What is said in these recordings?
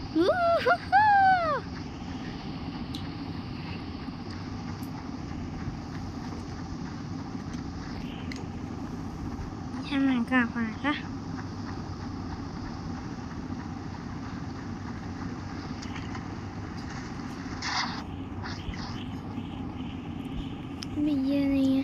Jangan kah? Bây này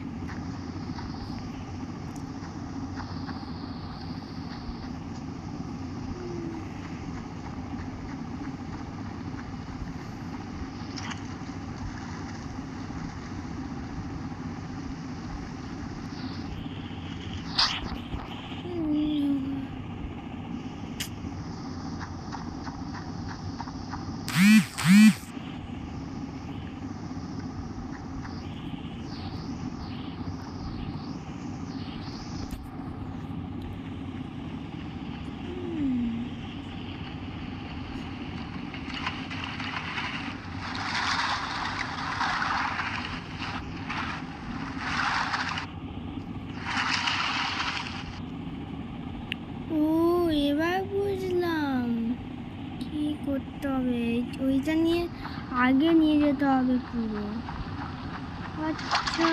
করতে হবে, ওইটা নিয়ে আগে নিয়ে যেতে হবে পুরো। আচ্ছা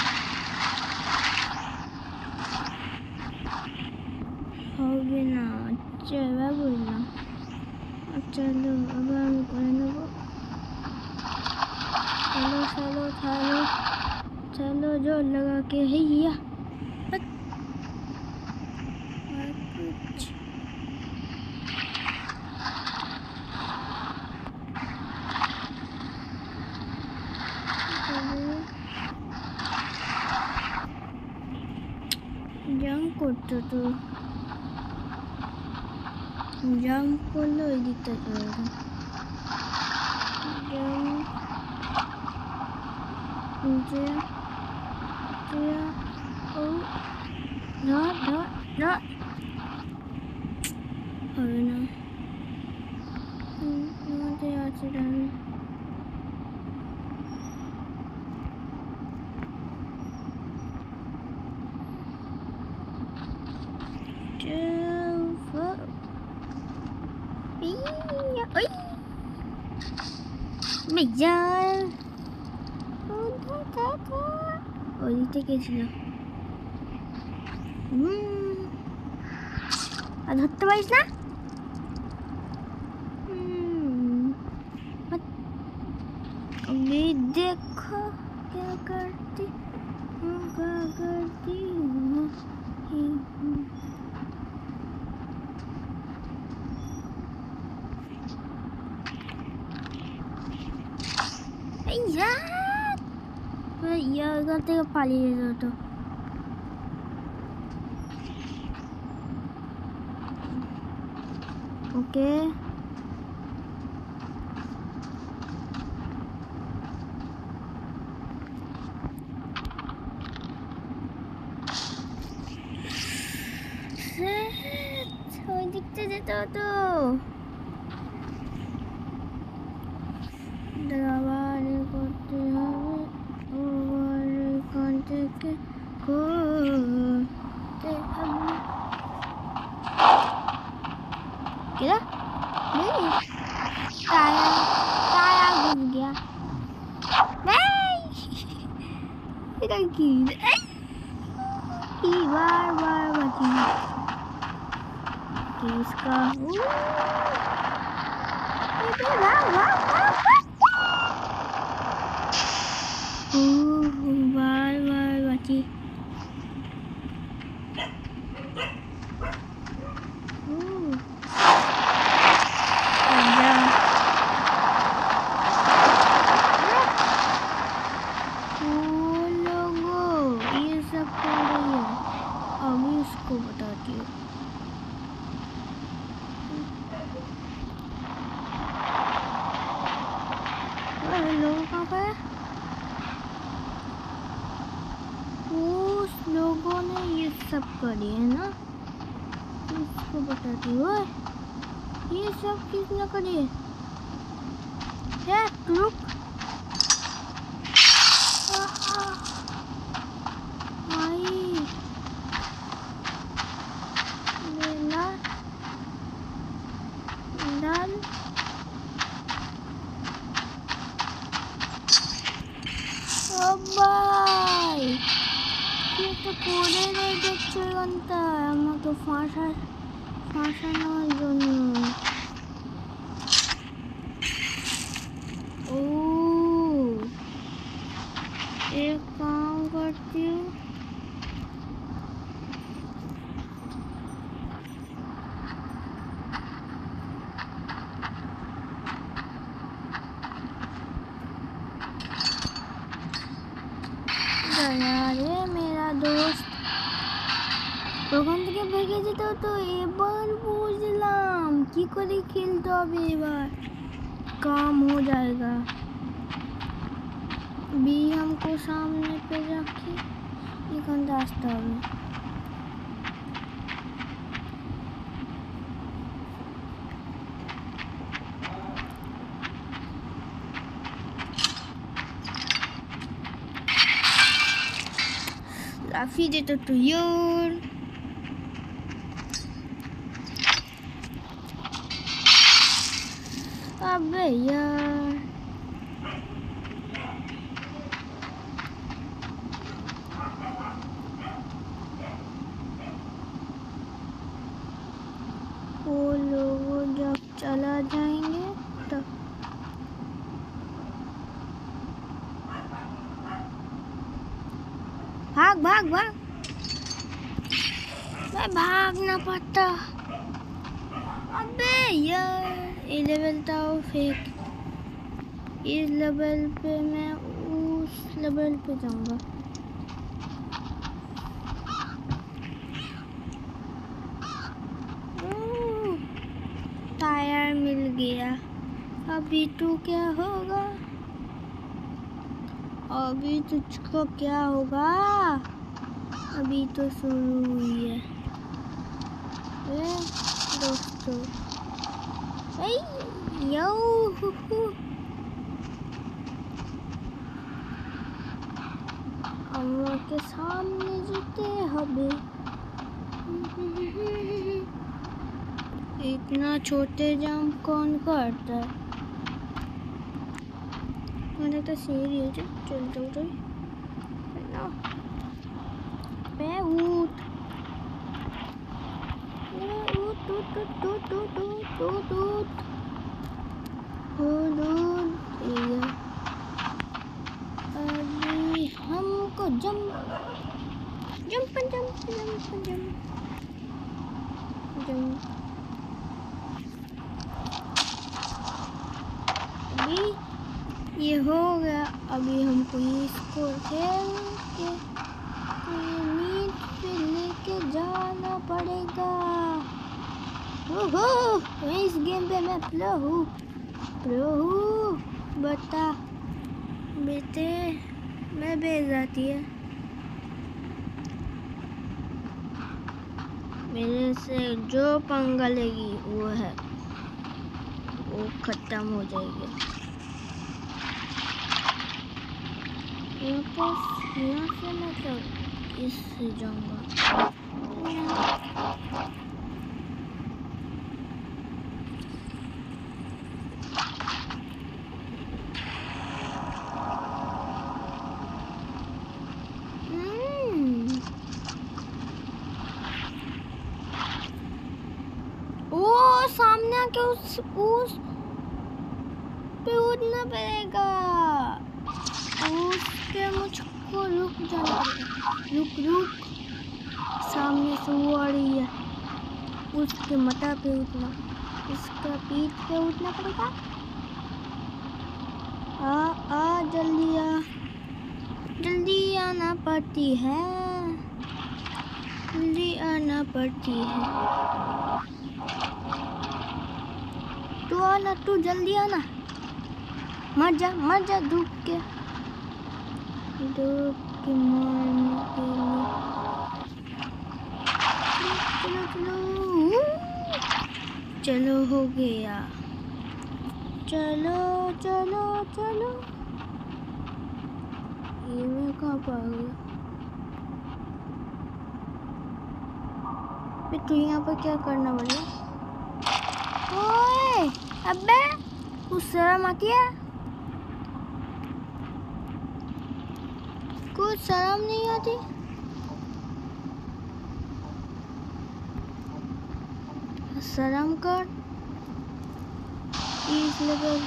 হবে না, আচ্ছা এবার বুঝলাম। আচ্ছা এবার আমি করে নেবো। चलो जोर लगा के हैया जंप করতে তো जंप করলে ওই দিকটা চলে যাবে। না হবে না, আমাদের আছে তাহলে ওই দিকটা গেছিল। আর ধরতে পারিস না। अभी देखो क्या करती हूँ, क्या करती हूँ। यार गलती का पाली ले तो ओके दिखते देता तो दरबार करते हैं के क्या नहीं टायर घूम गया नहीं बार बची किसका बार बची को बताती हूँ। लोग कहाँ पे? उस लोगों ने ये सब करी है ना, इसको बताती हूँ। ये सब किसने करी है? रुक डाल बनता है हम तो फांसा दोनों। ओह, एक काम करती हूँ, अरे मेरा दोस्त ভগবানকে ভেগে যেত তো এবার বুঝলাম কি করে খেলতে হবে। এবার काम हो जाएगा। बी हमको सामने पे रखे এখন আসতে হবে। लाफी देता तो यार अबे यार वो लोग जब चला जाएंगे तब भाग भाग भाग। मैं भागना पड़ता। अबे यार ये लेवल था वो फेक। इस लेवल पे मैं उस लेवल पे जाऊंगा। टायर मिल गया। अभी तो क्या होगा? अभी तुझको क्या होगा? अभी तो शुरू हुई है दोस्तों। यो अम्मा के सामने जीते हबे। इतना छोटे जंप कौन करता है? मैंने तो सीढ़ी है चल चल मैं ऊट अभी हमको jump jump jump jump jump jump. अभी ये हो गया। अभी हमको इसको खेल के नींद पे लेके जाना पड़ेगा। ओहो, इस गेम पे मैं प्रो हूँ। बता बेटे मैं भेज जाती है। मेरे से जो पंगा लेगी वो खत्म हो जाएगी। यहाँ से मतलब इससे जाऊंगा। सामने आके उस पे उड़ना पड़ेगा। उस पे मुझको रुक जाना पड़ेगा। रुक सामने से वो आ रही है। उसके मटा पे उठना, इसका पीठ पे उठना पड़ेगा। आ जल्दी आना पड़ती है। जल्दी आना पड़ती है। तू आना, तू जल्दी आना। मर जा धूप के मारने के लिए। चलो हो गया। चलो ये मैं कहाँ पा गया? तू यहाँ पर क्या करना पड़ेगा? ओए अबे कुछ शर्म आती है? कुछ शर्म नहीं आती? शर्म कर। इस लेवल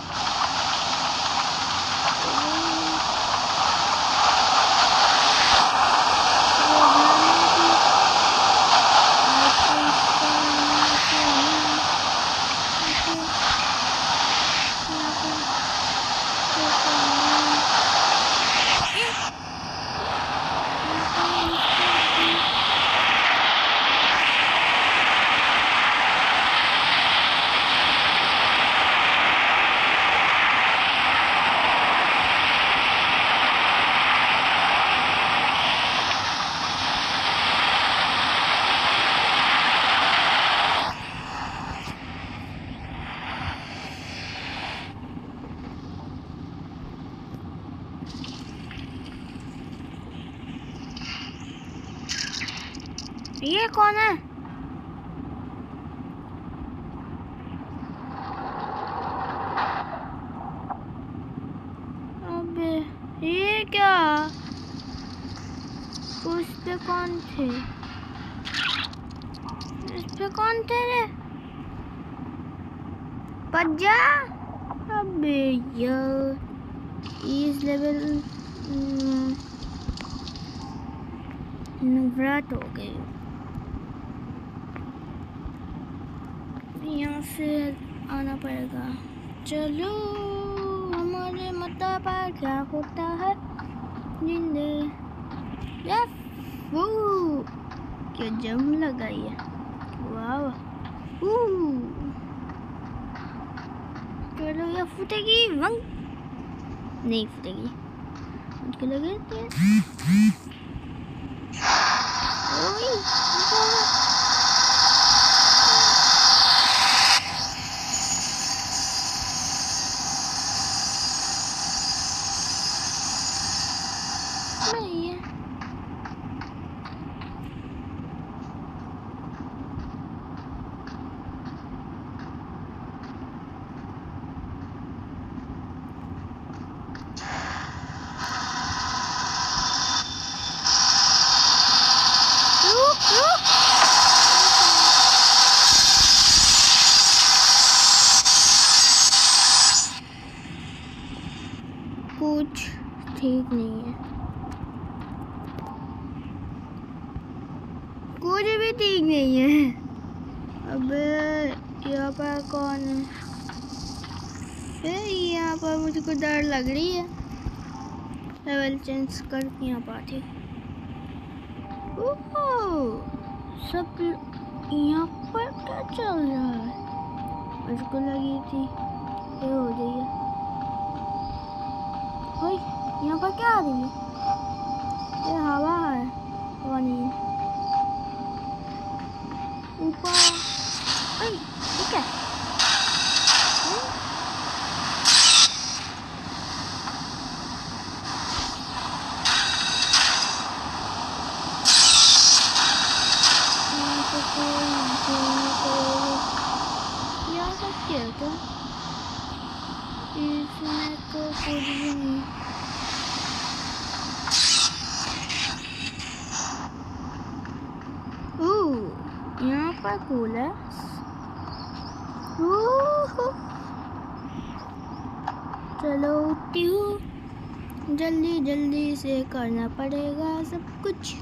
ये कौन है? अबे ये क्या? उस पे कौन थे? इस पे कौन थे रे? पज्जा। अबे यार इस लेवल नवरात हो गई। यहाँ से आना पड़ेगा। चलो हमारे मता पर क्या होता है जिंदे। वो क्या जम लगाई है। वाह चलो ये फूटेगी। वंग नहीं फूटेगी। मुझको लगे नहीं है। कुछ ठीक नहीं है। कुछ भी ठीक नहीं है। अबे यहाँ पर कौन है? यहाँ पर मुझको डर लग रही है। लेवल चेंज करके यहाँ पर आती। सब यहाँ पर क्या चल रहा है? मुझको लगी थी ये हो गई है। यहाँ पर क्या आ रही है? ये हवा है। हवा नहीं है। ऊपर ठीक है। यहाँ पर क्या था? इसमें तो कुछ भी नहीं। यहाँ पर कूल है। चलो उठती हूँ। जल्दी जल्दी से करना पड़ेगा सब कुछ।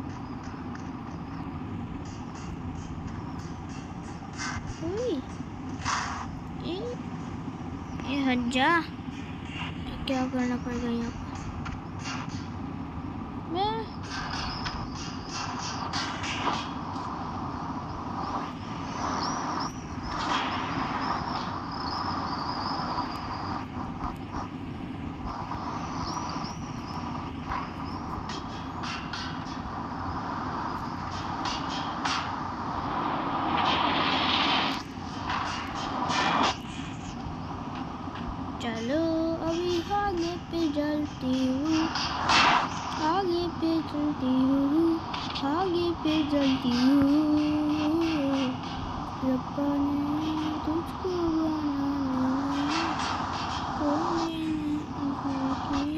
ये हट जा। क्या करना पड़ेगा यहाँ पर? चलो अभी आगे पे चलती हूँ। आगे पे चलती हूँ। आगे पे चलती हूँ। रब्बा ने तुझको बनाया तो मैंने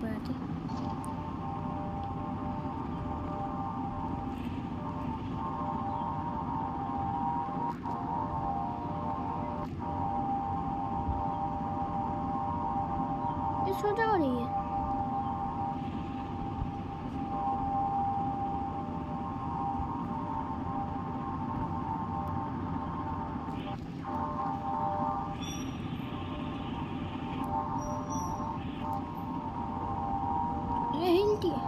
ऊपर आते। ये सोचा हो रही है। ये हिलती है।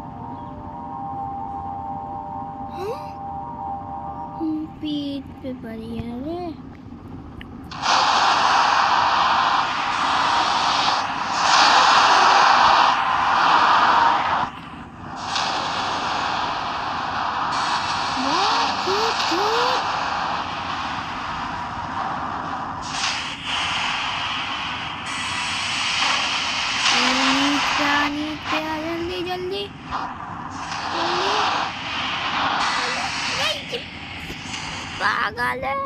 पीठ पे पड़ी है रे। जल्दी जल्दी पागल है।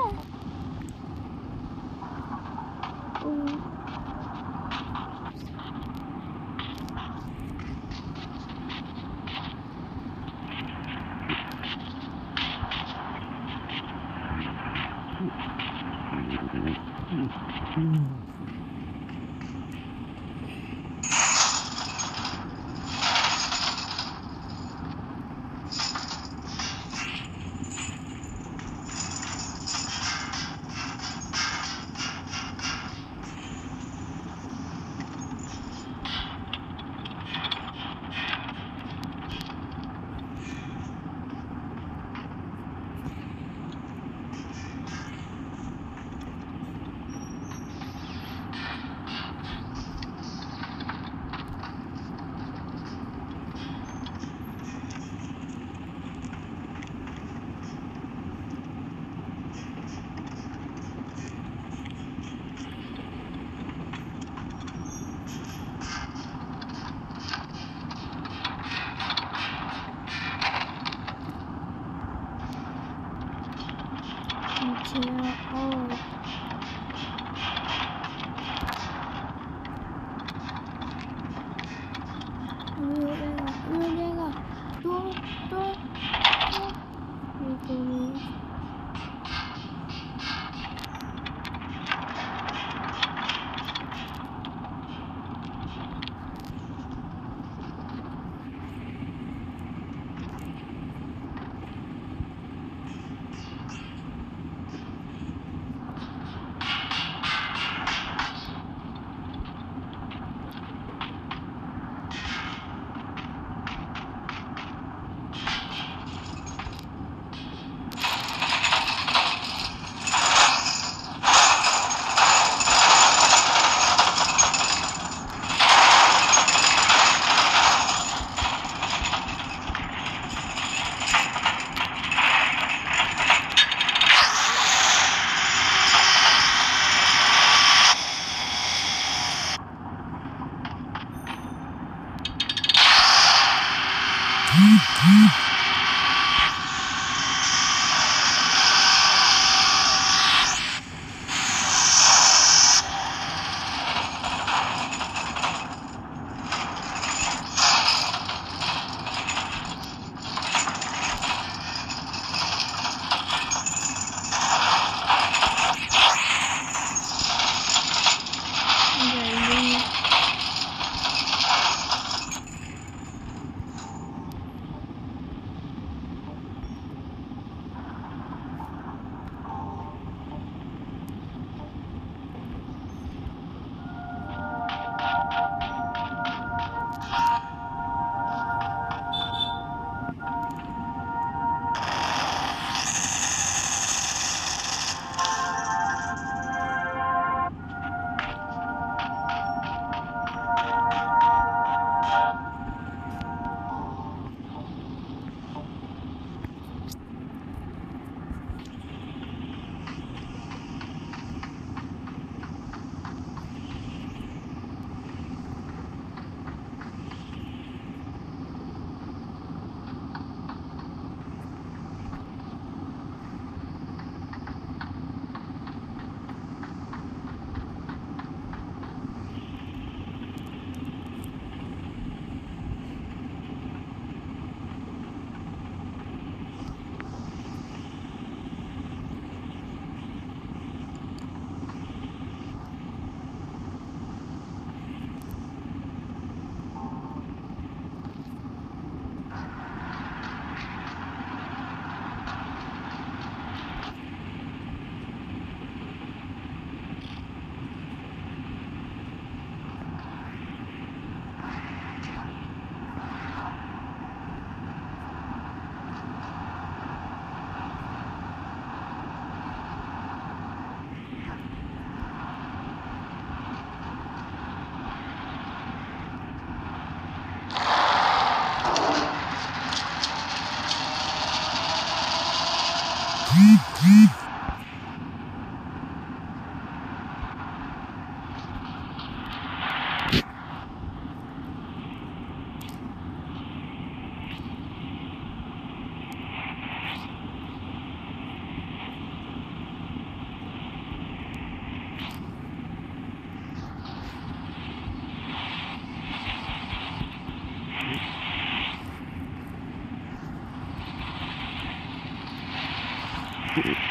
Mm-hmm.